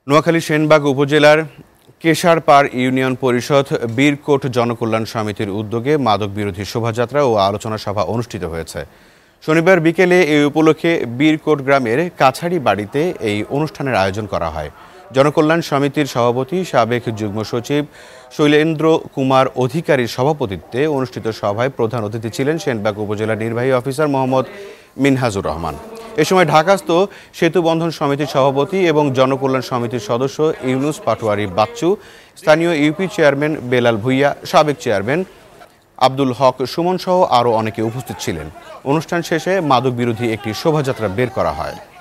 নোয়াখালীর সেনবাগ উপজেলার কেশারপাড় ইউনিয়ন পরিষদ বীরকোট জনকল্যাণ সমিতির উদ্যোগে মাদক বিরোধী শোভাযাত্রা ও আলোচনা সভা অনুষ্ঠিত হয়েছে। শনিবার বিকেলে এই উপলক্ষে বীরকোট গ্রামের কাছাড়ি বাড়িতে এই অনুষ্ঠানের আয়োজন করা হয়। জনকল্যাণ সমিতির সভাপতি সাবেক যুগ্ম সচিব শৈলেন্দ্র কুমার অধিকারীর সভাপতিত্বে অনুষ্ঠিত সভায় প্রধান অতিথি ছিলেন সেনবাগ উপজেলা নির্বাহী অফিসার মোহাম্মদ মিনহাজুর রহমান। এ সময় ঢাকাস্থ সেতু বন্ধন সমিতির সভাপতি এবং জনকল্যাণ সমিতির সদস্য ইউনুস পাটোয়ারি বাচ্চু, স্থানীয় ইউপি চেয়ারম্যান বেলাল ভুইয়া, সাবেক চেয়ারম্যান আব্দুল হক সুমন সহ আরও অনেকে উপস্থিত ছিলেন। অনুষ্ঠান শেষে মাদক বিরোধী একটি শোভাযাত্রা বের করা হয়।